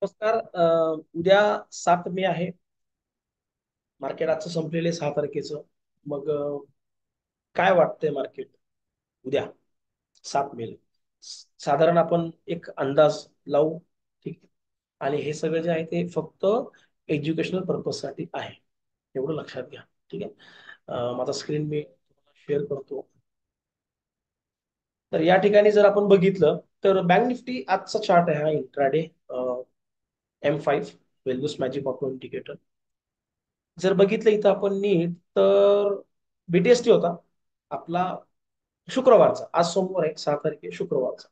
नमस्कार. उद्या 7 मे आहे. मार्केट आजचं संपलेलं आहे 6 तारखेचं. मग काय वाटतंय मार्केट उद्या 7 मे? साधारण आपण एक अंदाज लावू. ठीक आहे. आणि हे सगळं जे आहे ते फक्त एज्युकेशनल पर्पज साठी आहे, एवढं लक्षात घ्या. ठीक आहे. माझा स्क्रीन मी शेअर करतो. तर या ठिकाणी जर आपण बघितलं तर बँक निफ्टी आजचा चार्ट आहे हा intraday M5 Welbus magic auto indicator. जर बघितलं इथं आपण नीट तर बीटीएसटी होता आपला शुक्रवारचा. आज सोमवार आहे, 6 तारखे शुक्रवारचा.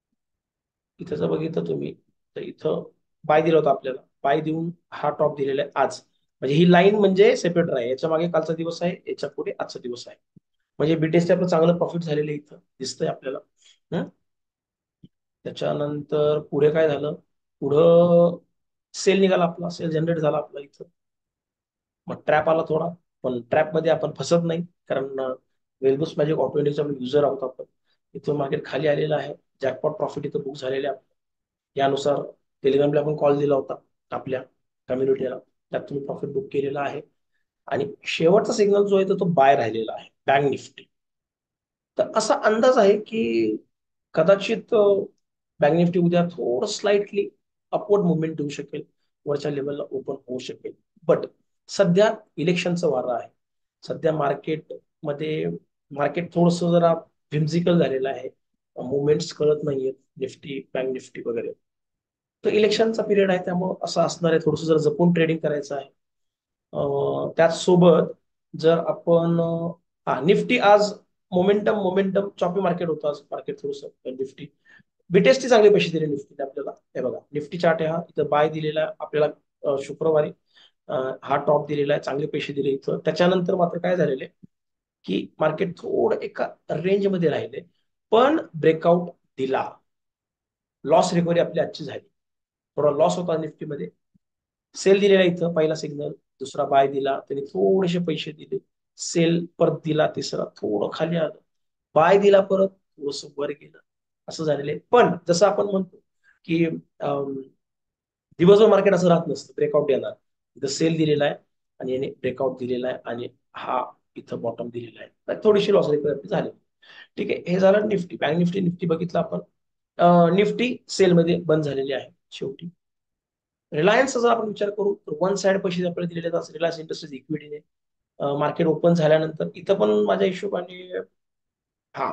इथं जर बघितलं तुम्ही तर इथं बाय दिला होता आपल्याला. बाय देऊन हा टॉप दिलेला आहे आज. म्हणजे ही लाईन म्हणजे सेपरेटर आहे. याच्या मागे कालचा दिवस आहे, याच्या पुढे आजचा दिवस आहे. म्हणजे बीटीएसटी आपलं चांगलं प्रॉफिट झालेलं आहे इथं दिसतंय आपल्याला. हं? त्याच्यानंतर पुढे काय झालं? पुढं सेल निघाला आपला, सेल जनरेट झाला आपला इथं. मग ट्रॅप आला थोडा, पण ट्रॅप मध्ये आपण फसत नाही, कारण वेलबुस मॅजिक ऑटो इंडियाचा युजर आहोत आपण. इथून मार्केट खाली आलेलं आहे. जॅकपॉट प्रॉफिट इथं बुक झालेले आहे. यानुसार टेलिग्रामला आपण कॉल दिला होता आपल्या कम्युनिटीला, त्यात तुम्ही प्रॉफिट बुक केलेला आहे. आणि शेवटचा सिग्नल जो आहे तो बाय राहिलेला आहे बँक निफ्टी. तर असा अंदाज आहे की कदाचित बँक निफ्टी उद्या थोडं स्लाइटली अपवर्ड मुवमेंट देऊ शकेल, वरच्या लेवलला ओपन होऊ शकेल. बट सध्या इलेक्शनचं वारं आहे. सध्या मार्केटमध्ये मार्केट थोडस जरा व्हिम्झिकल झालेलं आहे. मुवमेंट्स कळत नाहीयेत निफ्टी बँक निफ्टी वगैरे. तर इलेक्शनचा पिरियड आहे, त्यामुळे असं असणार आहे. थोडस जर जपून ट्रेडिंग करायचं आहे. त्याचसोबत जर आपण हा निफ्टी आज मोमेंटम मोमेंटम चॉपी मार्केट होतं आज. मार्केट थोडस निफ्टी बीटीएसटी चांगले पैसे दिले निफ्टीने आपल्याला. हे बघा निफ्टी चार्ट आहे हा. इथं बाय दिलेला आहे आपल्याला शुक्रवारी. हा टॉप दिलेला आहे, चांगले पैसे दिले इथं. त्याच्यानंतर मात्र काय झालेले की मार्केट थोडं एका रेंज मध्ये राहिले, पण ब्रेकआउट दिला. लॉस रिकव्हरी आपली आजची झाली. थोडा लॉस होता निफ्टीमध्ये. सेल दिलेला इथं पहिला सिग्नल, दुसरा बाय दिला, त्यांनी थोडेसे पैसे दिले. सेल परत दिला तिसरा, थोडं खाली आलं. बाय दिला परत, थोडस वर गेलं. असं झालेलं आहे. पण जसं आपण म्हणतो की दिवसभर मार्केट असं राहत नसतं, ब्रेकआउट येणार. इथं सेल दिलेला आहे आणि याने ब्रेकआउट दिलेला आहे, आणि हा इथं बॉटम दिलेला आहे. तर थोडीशी लॉस रिकव्हरी झाली. ठीक आहे. हे झालं निफ्टी. बँक निफ्टी निफ्टी बघितलं आपण. निफ्टी सेलमध्ये बंद झालेली आहे शेवटी. रिलायन्सचा जर आपण विचार करू तर वन साइड पैसे आपल्याला दिलेले आहेत रिलायन्स इंडस्ट्रीज इक्विटीने. मार्केट ओपन झाल्यानंतर इथं पण माझ्या हिशोबाने हा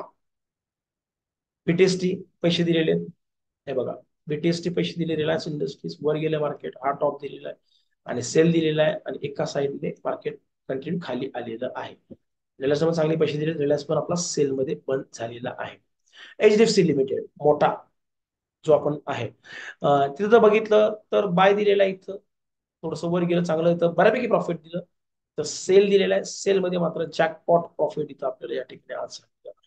बीटीएसटी पैसे दिलेले आहेत. हे बघा बीटीएसटी पैसे दिले, रिलायन्स इंडस्ट्रीज वर गेले, मार्केट हा टॉप दिलेला आहे आणि सेल दिलेला आहे, आणि एका साईडने मार्केट कंटिन्यू खाली आलेलं आहे. रिलायन्स पण चांगले पैसे दिले, रिलायन्स पण आपला सेलमध्ये बंद झालेला आहे. एचडीएफसी लिमिटेड मोठा जो आपण आहे, तिथं जर बघितलं तर बाय दिलेला आहे इथं. थोडंसं वर गेलं चांगलं, तर बऱ्यापैकी प्रॉफिट दिलं. तर सेल दिलेला आहे, सेलमध्ये मात्र जॅकपॉट प्रॉफिट इथं आपल्याला या ठिकाणी आज झालेलं आहे.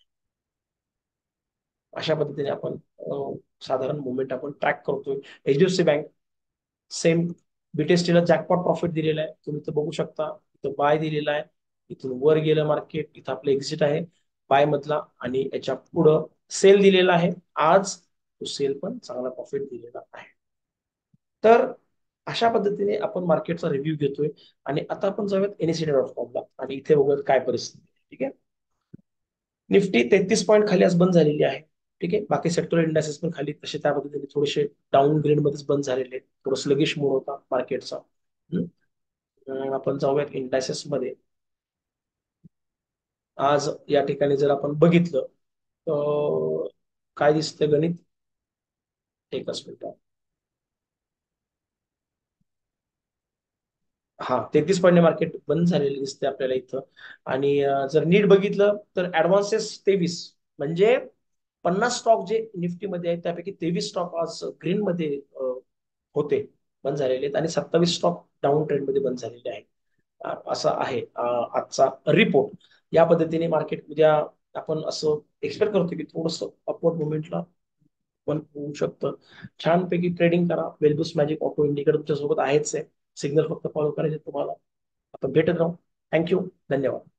अशा पद्धतीने आपण साधारण मुवमेंट आपण ट्रॅक करतोय. एचडीएफसी बँक सेम बीटीएसटीला जॅकपॉट प्रॉफिट दिलेला आहे, तुम्ही इथं बघू शकता. इथं बाय दिलेला आहे, इथून वर गेलं मार्केट, इथं आपलं एक्झिट आहे बाय मधला, आणि याच्या पुढं सेल दिलेला आहे आज. तो सेल पण चांगला प्रॉफिट दिलेला आहे. तर अशा पद्धतीने आपण मार्केटचा रिव्ह्यू घेतोय. आणि आता आपण जाऊयात NSE.com ला आणि इथे बघूयात काय परिस्थिती आहे. ठीक आहे. निफ्टी 33 पॉईंट खाली आज बंद झालेली आहे. ठीक आहे. बाकी सेक्टोरल इंडायसेस पण खाली तसे त्या पद्धतीने थोडेसे डाऊन ग्रेड मध्येच बंद झालेले आहेत. थोडं स्लगिश मूड होता मार्केटचा. आपण जाऊयात इंडायसेस मध्ये. आज या ठिकाणी जर आपण बघितलं तर काय दिसतंय गणित, एकच मिनिट. हा 33 पॉईंट मार्केट बंद झालेले दिसते आपल्याला इथं. आणि जर नीट बघितलं तर ऍडव्हान्सेस 23, म्हणजे 50 स्टॉक जे निफ्टीमध्ये आहेत त्यापैकी 23 स्टॉक आज ग्रीन मध्ये होते, बंद झालेले आहेत, आणि 27 स्टॉक डाऊन ट्रेंड मध्ये बंद झालेले आहेत. असा आहे आजचा रिपोर्ट. या पद्धतीने मार्केट उद्या आपण असं एक्सपेक्ट करतो की थोडस अपवर्ड मुवमेंटला पण होऊ शकतं. छानपैकी ट्रेडिंग करा. वेलबुस मॅजिक ऑटो इंडिकेटर तुमच्या सोबत आहेच आहे. सिग्नल फक्त फॉलो करायचे तुम्हाला. आपण भेटत राहू. थँक्यू. धन्यवाद.